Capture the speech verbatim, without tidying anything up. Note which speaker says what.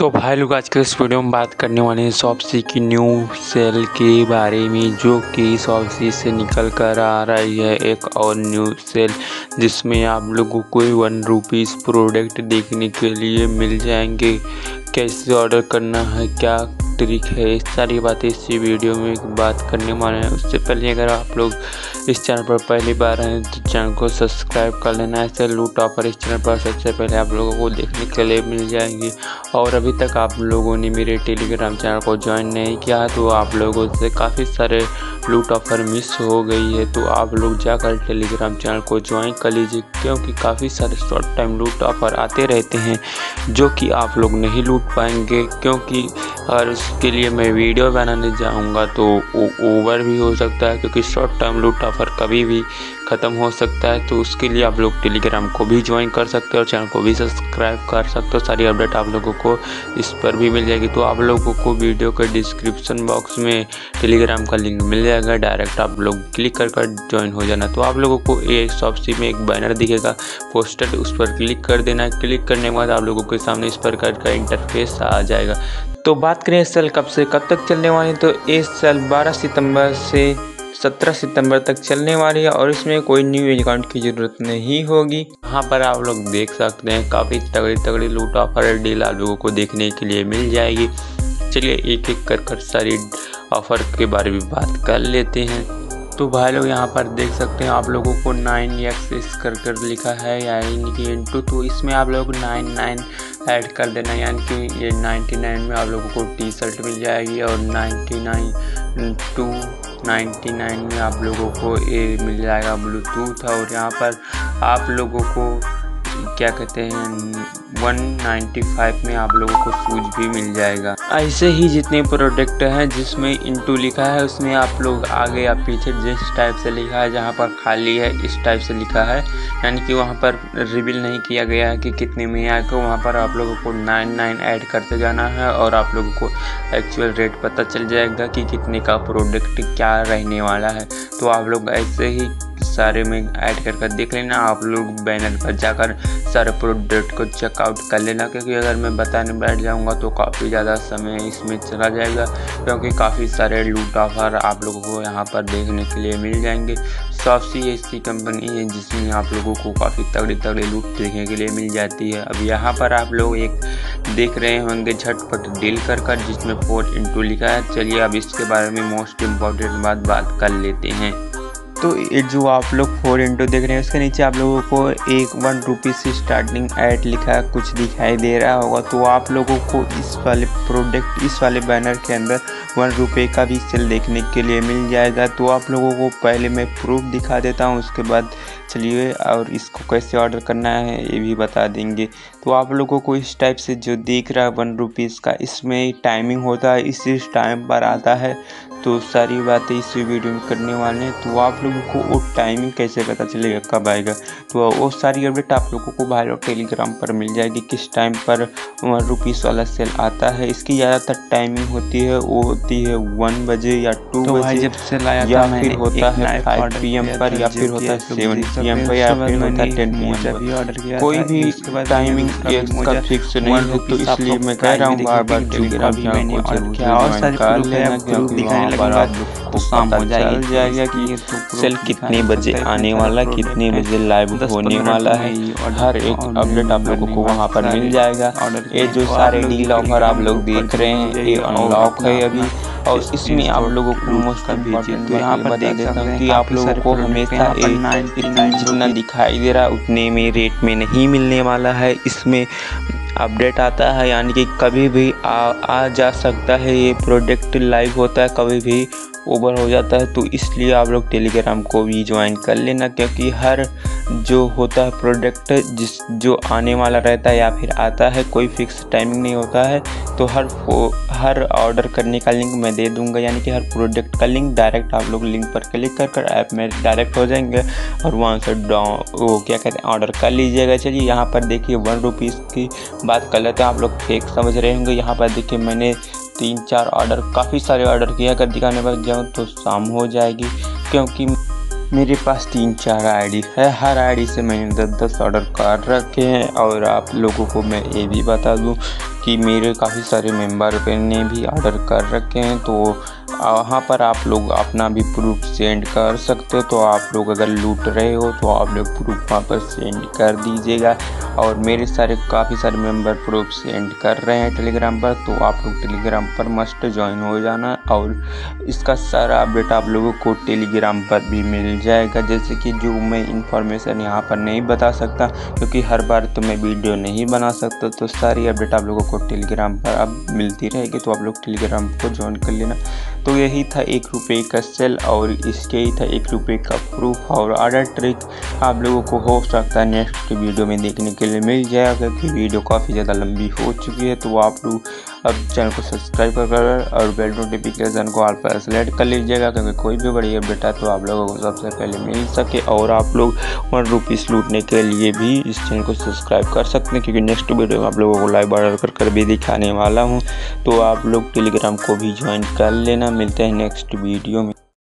Speaker 1: तो भाई लोग आज के इस वीडियो में बात करने वाले हैं शॉप्सी की न्यू सेल के बारे में, जो कि शॉप्सी से निकल कर आ रही है एक और न्यू सेल, जिसमें आप लोगों को वन रुपीज़ प्रोडक्ट देखने के लिए मिल जाएंगे। कैसे ऑर्डर करना है, क्या ट्रिक है, इस सारी बातें इसी वीडियो में बात करने वाले हैं। उससे पहले अगर आप लोग इस चैनल पर पहली बार हैं तो चैनल को सब्सक्राइब कर लेना। ऐसे लूट ऑफर इस चैनल पर सबसे पहले आप लोगों को देखने के लिए मिल जाएंगे। और अभी तक आप लोगों ने मेरे टेलीग्राम चैनल को ज्वाइन नहीं किया है तो आप लोगों से काफ़ी सारे लूट ऑफर मिस हो गई है, तो आप लोग जाकर टेलीग्राम चैनल को ज्वाइन कर लीजिए, क्योंकि काफ़ी सारे शॉर्ट टाइम लूट ऑफर आते रहते हैं जो कि आप लोग नहीं लूट पाएंगे। क्योंकि और उसके लिए मैं वीडियो बनाने जाऊंगा तो ओवर भी हो सकता है, क्योंकि शॉर्ट टाइम लूट ऑफर कभी भी ख़त्म हो सकता है। तो उसके लिए आप लोग टेलीग्राम को भी ज्वाइन कर सकते हो और चैनल को भी सब्सक्राइब कर सकते हो। सारी अपडेट आप लोगों को इस पर भी मिल जाएगी। तो आप लोगों को वीडियो के डिस्क्रिप्शन बॉक्स में टेलीग्राम का लिंक मिल जाएगा, डायरेक्ट आप लोग क्लिक कर कर ज्वाइन हो जाना। तो आप लोगों को एक शॉप्सी में एक बैनर दिखेगा पोस्टर, उस पर क्लिक कर देना। क्लिक करने के बाद आप लोगों के सामने इस प्रकार का इंटरफेस आ जाएगा। तो बात करें इस सेल कब से कब तक चलने वाली, तो इस सेल बारह सितंबर से सत्रह सितंबर तक चलने वाली है और इसमें कोई न्यू अकाउंट की ज़रूरत नहीं होगी। यहाँ पर आप लोग देख सकते हैं काफ़ी तगड़ी तगड़ी लूट ऑफर डील आप लोगों को देखने के लिए मिल जाएगी। चलिए एक एक कर कर सारी ऑफ़र के बारे में बात कर लेते हैं। तो भाई लोग यहाँ पर देख सकते हैं आप लोगों को नाइन एक्स कर कर लिखा है यानी कि इंटू, तो इसमें आप लोग नाइन नाइन ऐड कर देना, यानी कि ये नाइन्टी नाइन में आप लोगों को टी शर्ट मिल जाएगी और ninety nine to ninety nine में आप लोगों को ये मिल जाएगा ब्लूटूथ। और यहाँ पर आप लोगों को क्या कहते हैं वन नाइन्टी फाइव में आप लोगों को शूज भी मिल जाएगा। ऐसे ही जितने प्रोडक्ट हैं जिसमें इंटू लिखा है उसमें आप लोग आगे या पीछे जिस टाइप से लिखा है, जहाँ पर खाली है इस टाइप से लिखा है, यानी कि वहाँ पर रिवील नहीं किया गया है कि कितने में आएगा। वहाँ पर आप लोगों को नाइन नाइन ऐड करते जाना है और आप लोगों को एक्चुअल रेट पता चल जाएगा कि कितने का प्रोडक्ट क्या रहने वाला है। तो आप लोग ऐसे ही सारे में ऐड कर कर देख लेना। आप लोग बैनर पर जाकर सारे प्रोडक्ट को चेकआउट कर लेना, क्योंकि अगर मैं बताने बैठ जाऊंगा तो काफ़ी ज़्यादा समय इसमें चला जाएगा, क्योंकि काफ़ी सारे लूट ऑफर आप लोगों को यहाँ पर देखने के लिए मिल जाएंगे। शॉप्सी ऐसी कंपनी है जिसमें आप लोगों को काफ़ी तगड़ी तगड़ी लूट देखने के लिए मिल जाती है। अब यहाँ पर आप लोग एक देख रहे होंगे झटपट डील कर कर, जिसमें फोर इंटू लिखा है। चलिए अब इसके बारे में मोस्ट इम्पॉर्टेंट बात बात कर लेते हैं। तो ये जो आप लोग फोर इंटू देख रहे हैं उसके नीचे आप लोगों को एक वन रुपीज़ से स्टार्टिंग ऐड लिखा है कुछ दिखाई दे रहा होगा। तो आप लोगों को इस वाले प्रोडक्ट इस वाले बैनर के अंदर वन रुपये का भी सेल देखने के लिए मिल जाएगा। तो आप लोगों को पहले मैं प्रूफ दिखा देता हूँ, उसके बाद चलिए और इसको कैसे ऑर्डर करना है ये भी बता देंगे। तो आप लोगों को इस टाइप से जो दिख रहा है वन रुपीज़ का, इसमें टाइमिंग होता है, इस टाइम पर आता है। तो सारी बातें इस वीडियो में करने वाले हैं। तो आप लोगों को वो टाइमिंग कैसे पता चलेगा कब आएगा, तो वो सारी अपडेट आप लोगों को भाई लोग टेलीग्राम पर मिल जाएगी किस टाइम पर वन रुपीज़ वाला सेल आता है। इसकी ज़्यादातर टाइमिंग होती है वो होती है वन बजे या टू
Speaker 2: तो
Speaker 1: बजे,
Speaker 2: जब सेल आया
Speaker 1: या
Speaker 2: था
Speaker 1: फिर होता है फाइव पी एम पर, या फिर होता है सेवन पी एम पर, या फिर होता है टेन पी एम पर। कोई भी टाइमिंग इसका फिक्स नहीं है, तो इसलिए मैं कह रहा हूँ बार बार टेलीग्राम चैनल को जरूर ज्वाइन कर लेना, क्योंकि वहाँ पर आप लोग को पता चल जाएगा कि सेल कितने बजे आने वाला, कितने बजे लाइव होने वाला है। हर एक अपडेट आप लोगों को वहाँ पर मिल जाएगा। ये जो सारे डील ऑफर आप लोग देख रहे हैं ये अनलॉक है अभी, और इसमें आप लोगों को मोस्ट इम्पॉर्टेंट तो यहाँ पर देख देता हूँ कि आप लोगों को हमेशा इतना जितना दिखाई दे रहा है उतने में रेट में नहीं मिलने वाला है। इसमें अपडेट आता है, यानी कि कभी भी आ, आ जा सकता है। ये प्रोडक्ट लाइव होता है, कभी भी ओवर हो जाता है। तो इसलिए आप लोग टेलीग्राम को भी ज्वाइन कर लेना, क्योंकि हर जो होता है प्रोडक्ट जिस जो आने वाला रहता है या फिर आता है, कोई फिक्स टाइमिंग नहीं होता है। तो हर हर ऑर्डर करने का लिंक मैं दे दूंगा, यानी कि हर प्रोडक्ट का लिंक डायरेक्ट आप लोग लिंक पर क्लिक कर कर ऐप में डायरेक्ट हो जाएंगे और वहाँ से डाउन वो क्या कहते हैं ऑर्डर कर लीजिएगा। चलिए यहाँ पर देखिए वन रुपीज़ की बात कर लेते हैं। आप लोग फेक समझ रहे होंगे, यहाँ पर देखिए मैंने तीन चार ऑर्डर काफ़ी सारे ऑर्डर किया। अगर दिखाने पर जाऊँ तो शाम हो जाएगी, क्योंकि मेरे पास तीन चार आईडी है, हर आईडी से मैंने दस दस ऑर्डर कर रखे हैं। और आप लोगों को मैं ये भी बता दूं कि मेरे काफ़ी सारे मेंबर ने भी ऑर्डर कर रखे हैं। तो वहाँ पर आप लोग अपना भी प्रूफ सेंड कर सकते हो। तो आप लोग अगर लूट रहे हो तो आप लोग प्रूफ वहाँ पर सेंड कर दीजिएगा। और मेरे सारे काफ़ी सारे मेंबर प्रूफ सेंड कर रहे हैं टेलीग्राम पर, तो आप लोग टेलीग्राम पर मस्ट ज्वाइन हो जाना। और इसका सारा अपडेट आप लोगों को टेलीग्राम पर भी मिल जाएगा। जैसे कि जो मैं इंफॉर्मेशन यहाँ पर नहीं बता सकता क्योंकि हर बार तो मैं वीडियो नहीं बना सकता, तो सारी अपडेट आप लोगों को टेलीग्राम पर अब मिलती रहेगी। तो आप लोग टेलीग्राम को ज्वाइन कर लेना। तो यही था एक रुपये का सेल और इसके ही था एक रुपये का प्रूफ और ऑर्डर ट्रिक। आप लोगों को हो सकता है नेक्स्ट वीडियो में देखने के लिए मिल जाएगा क्योंकि वीडियो काफ़ी ज़्यादा लंबी हो चुकी है। तो आप लोग अब चैनल को सब्सक्राइब कर और बेल नोटिफिकेशन को ऑल पर सेलेक्ट कर लीजिएगा क्योंकि कोई भी बड़ी अपडेट है तो आप लोगों को सबसे पहले मिल सके। और आप लोग वन रुपीज़ लूटने के लिए भी इस चैनल को सब्सक्राइब कर सकते हैं क्योंकि नेक्स्ट वीडियो में आप लोगों को लाइव ऑर्डर कर कर भी दिखाने वाला हूँ। तो आप लोग टेलीग्राम को भी ज्वाइन कर लेना। मिलते हैं नेक्स्ट वीडियो में।